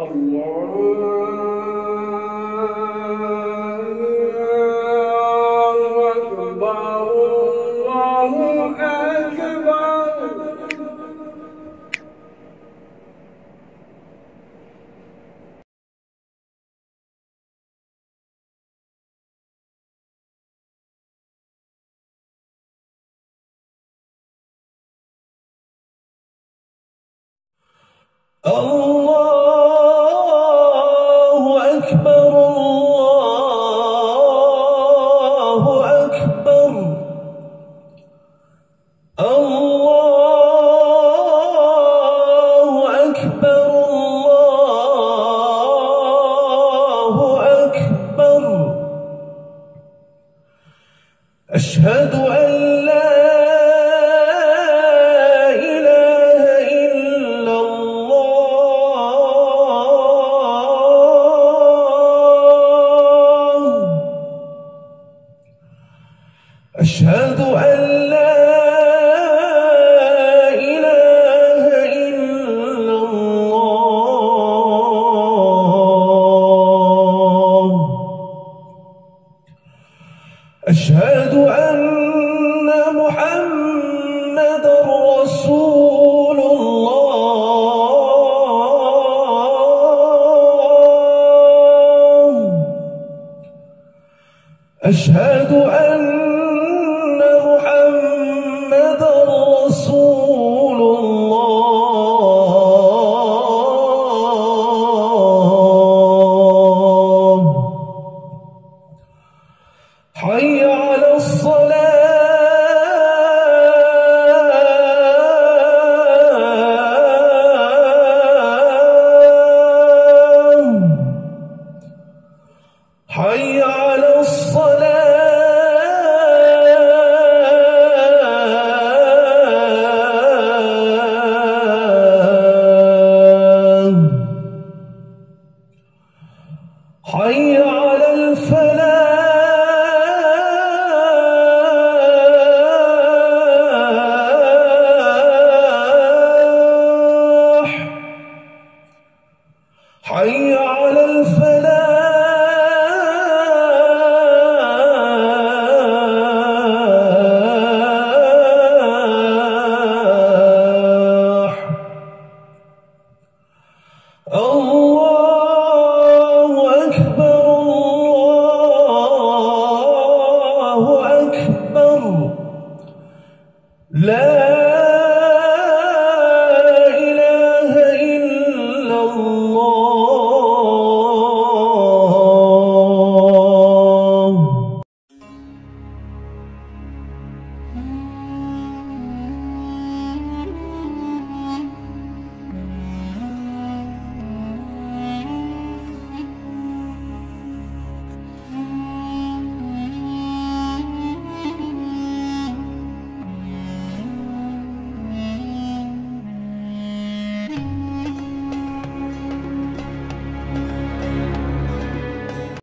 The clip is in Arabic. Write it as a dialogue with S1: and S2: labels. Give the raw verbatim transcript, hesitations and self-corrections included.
S1: الله أكبر الله أكبر الله أكبر الله أكبر أشهد أن لا أشهد أن لا إله إلا الله أشهد أن محمدًا رسول الله أشهد أن محمد رسول الله حي على الصلاة حي على الصلاة حي على الفلاح حي على الفلاح الله